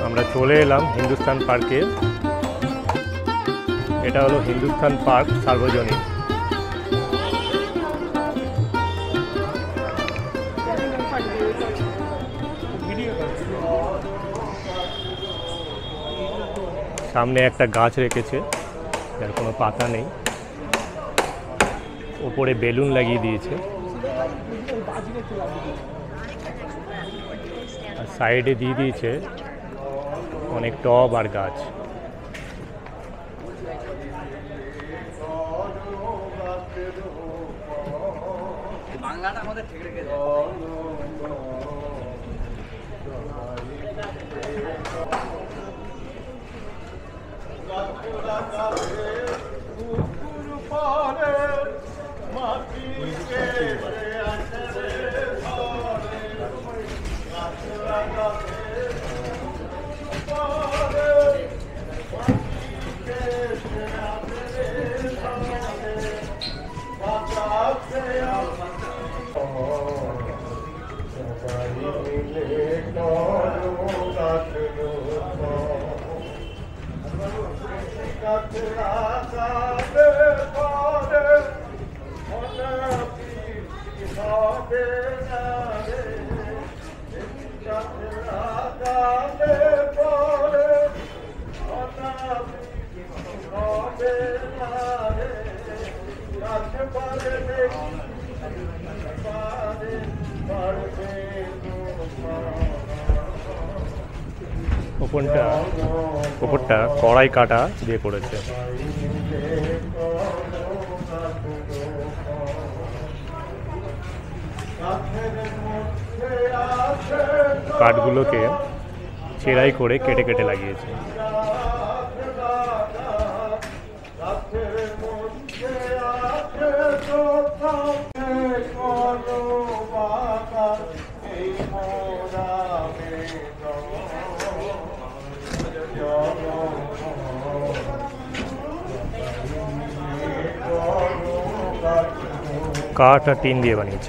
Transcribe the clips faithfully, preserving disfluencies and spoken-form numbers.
আমরা চলে এলাম হিন্দুস্তান পার্কে। এটা হলো হিন্দুস্তান পার্ক সার্বজনীন। সামনে একটা গাছ রেখেছে যার কোনো পাতা নেই, ওপরে বেলুন লাগিয়ে দিয়েছে, আর সাইডে দিয়ে দিয়েছে অনেক টব আর গাছ। বাংলাটা আমাদের ঠিক রেখে ওপরটা ওপরটা কড়াই কাটা দিয়ে করেছে। কাঠগুলোকে চেরাই করে কেটে কেটে লাগিয়েছে। কাঠ আর টিন দিয়ে বানিয়েছে।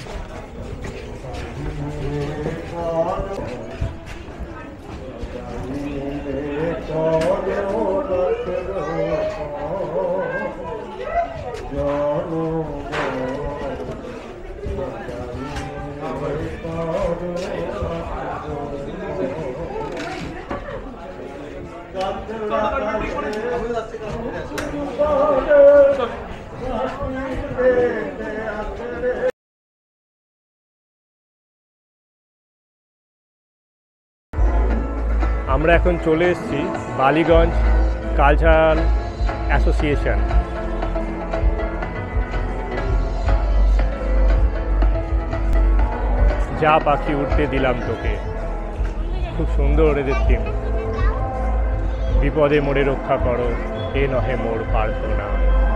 আমরা এখন চলে এসেছি বালিগঞ্জ কালচারাল অ্যাসোসিয়েশন। যা পাখি উঠতে দিলাম তোকে, খুব সুন্দর এদের থিম। বিপদে মোড়ে রক্ষা করো, এ নহে মোর প্রার্থনা।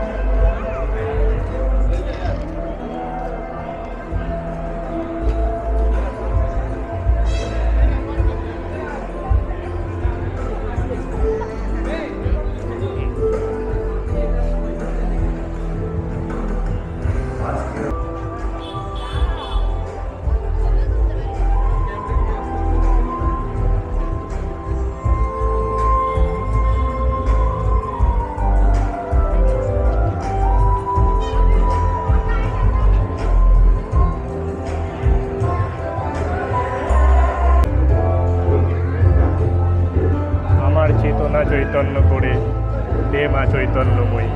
চেতনা চৈতন্য করে দে মা চৈতন্যময়ী।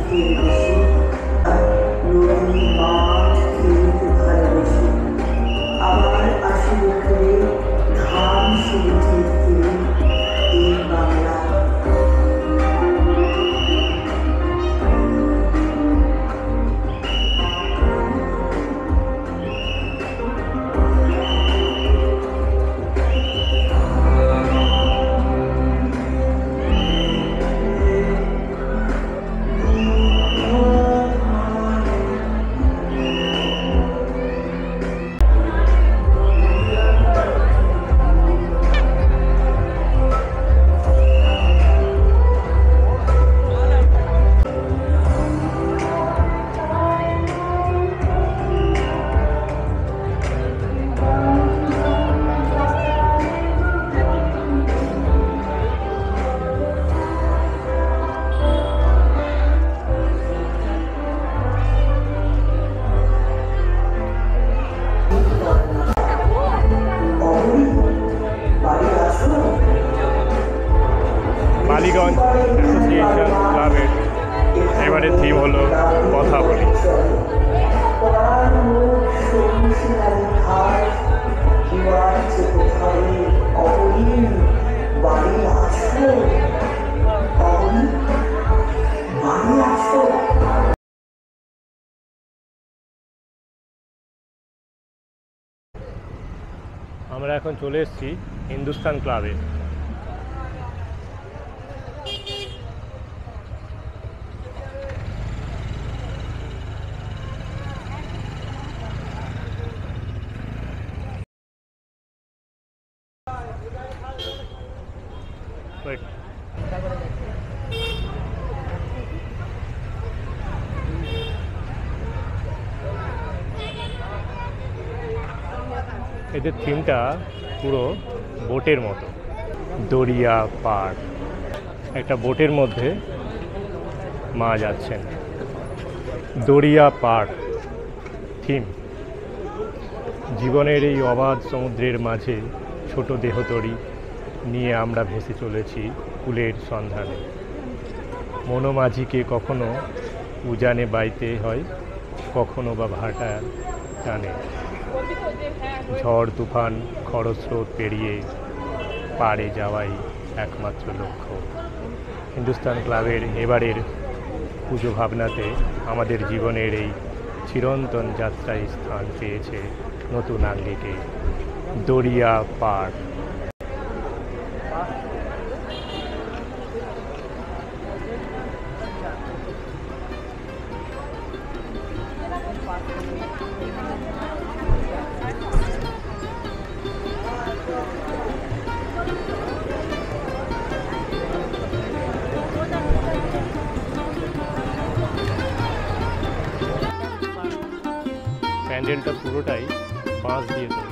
সুখের বেশি নদী মাঠ ক্ষেত ঘরে বসে আবার আসিবে ফিরে ধান শুধু ঠিকতে এই বাংলা। বালিগঞ্জ অ্যাসোসিয়েশন ক্লাবের এবারে থিম হলো কথা বলি। আমরা এখন চলে এসেছি হিন্দুস্তান ক্লাবে। Wait. এদের থিমটা পুরো বোটের মতো, দরিয়া পার। একটা বোটের মধ্যে মা যাচ্ছেন, দরিয়া পার থিম। জীবনের এই অবাধ সমুদ্রের মাঝে ছোট দেহতরি নিয়ে আমরা ভেসে চলেছি কুলের সন্ধানে। মনোমাঝিকে কখনো উজানে বাইতে হয়, কখনো বা ভাটা টানে। ঝড় তুফান খরস্রোত পেরিয়ে পাড়ে যাওয়াই একমাত্র লক্ষ্য। হিন্দুস্তান ক্লাবের এবারের পুজো ভাবনাতে আমাদের জীবনের এই চিরন্তন যাত্রায় স্থান পেয়েছে নতুন আঙ্গিকে, দরিয়া পার। প্যান্ডেলটা পুরোটাই বাঁশ দিয়ে তৈরি।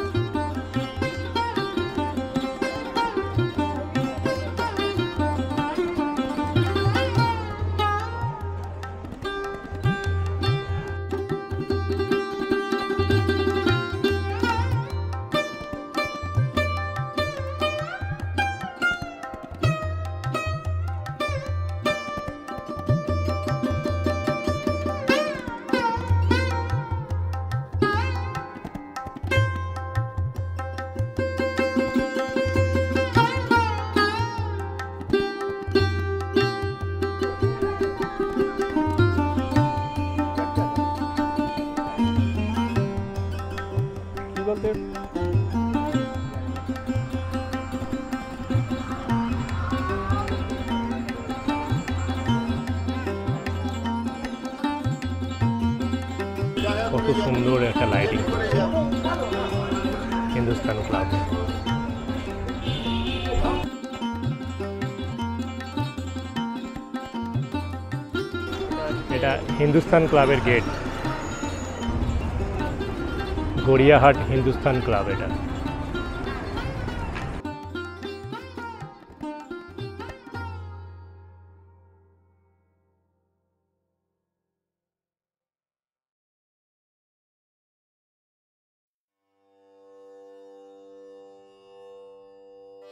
বলতে কত সুন্দর একটা লাইটিং করছে হিন্দুস্তান ক্লাব। এটা হিন্দুস্তান ক্লাবের গেট, গড়িয়াহাট হিন্দুস্তান ক্লাব। এটা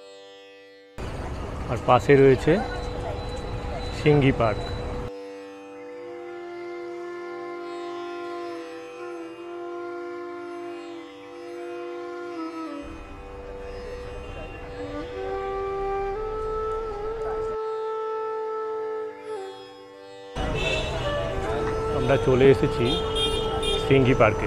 আর পাশে রয়েছে সিঙ্গি পার্ক। আমরা চলে এসেছি সিঙ্গি পার্কে।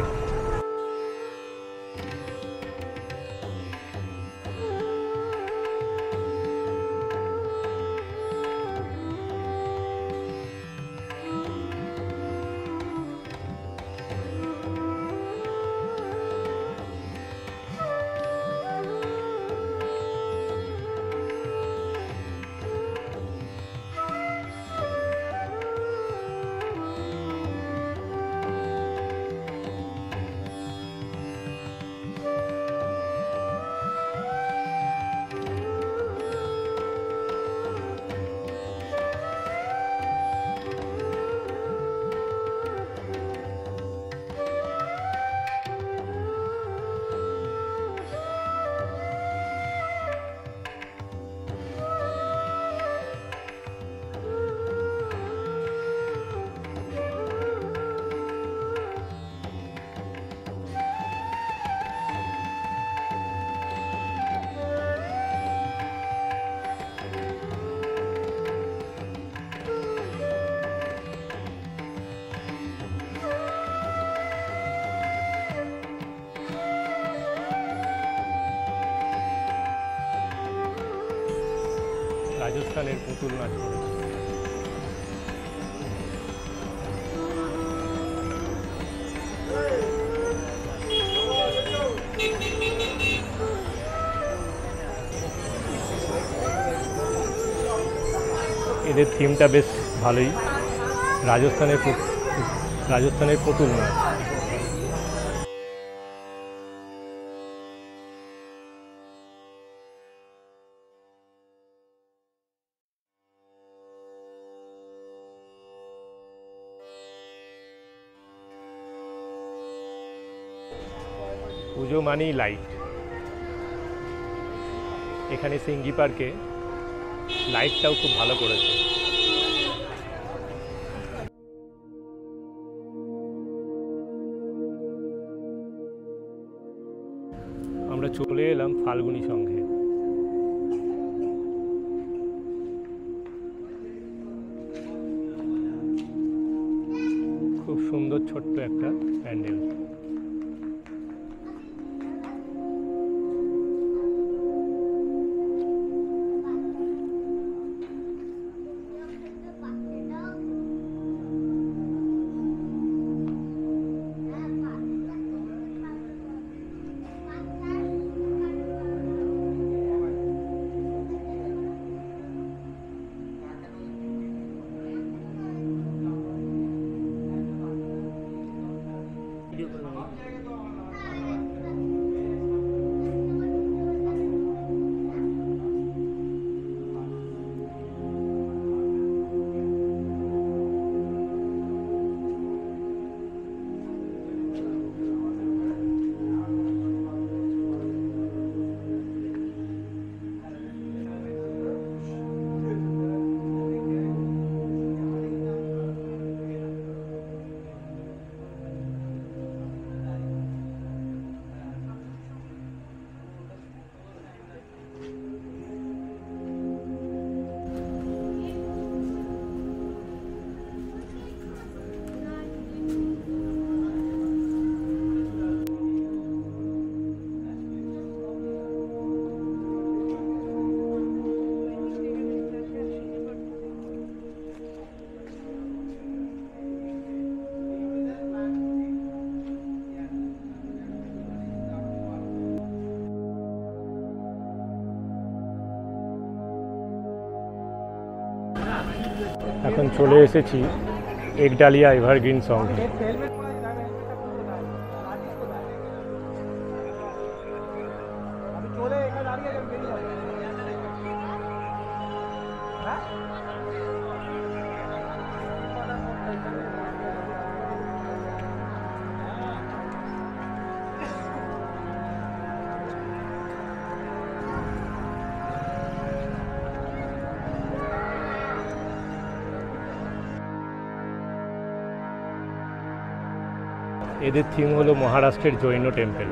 রাজস্থানের পুতুল নাচ করে। এদের থিমটা বেশ ভালোই, রাজস্থানের রাজস্থানের পুতুল নাচ। পুজো মানেই লাইট। এখানে সিঙ্গি পার্কে লাইটটাও খুব ভালো করেছে। আমরা চলে এলাম ফাল্গুনী সংঘে। খুব সুন্দর ছোট্ট একটা প্যান্ডেল। এখন চলে এসেছি একডালিয়া এভারগ্রিন সংঘে। এদের থিম হলো মহারাষ্ট্রের জৈন টেম্পল।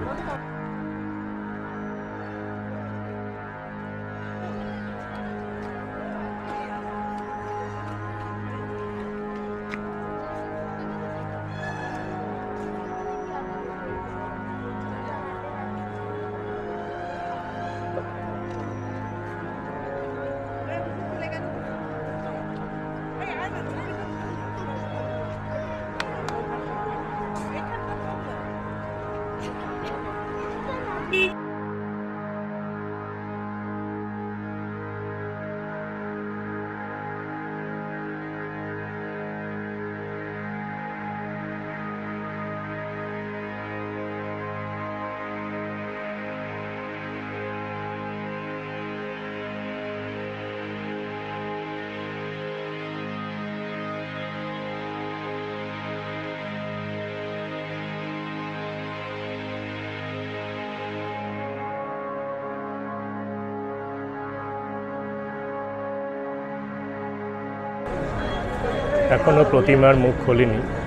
এখনও প্রতিমার মুখ খোলেনি।